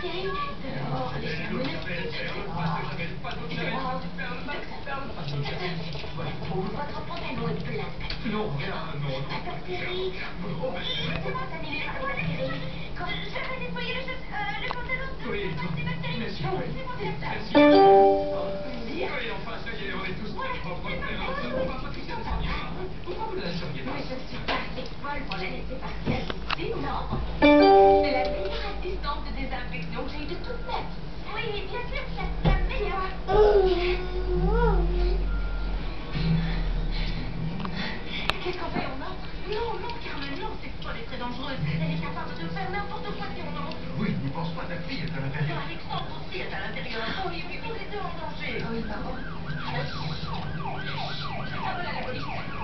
bactéries. Dehors, les salmonelles. Votre pantalon est plein de bactéries. Non, rien, non. Bactéries. Laissez-moi terminer par les bactéries. Quand je vais nettoyer le pantalon Oui, des bactéries. merci. Merci. Oui, enfin, ça y est, on est tous très propres. On va pas tous faire des sentiments. Pourquoi vous ne la seriez pas? Mais je ne suis pas assez folle pour la laisser partir ici, non. C'est la meilleure assistante de désinfection que j'ai eue de toute ma vie. Oui, bien sûr, c'est la meilleure. Qu'est-ce qu'on fait? On entre? Non, non, Carmen, non, cette folle est très dangereuse. Elle est capable de faire n'importe quoi si on entre. Oui, n'y pense pas, ta fille est à l'intérieur. Alexandre aussi est à l'intérieur. Oui, oui, oui, les deux en danger. Ah oui, pardon. Ah voilà la police.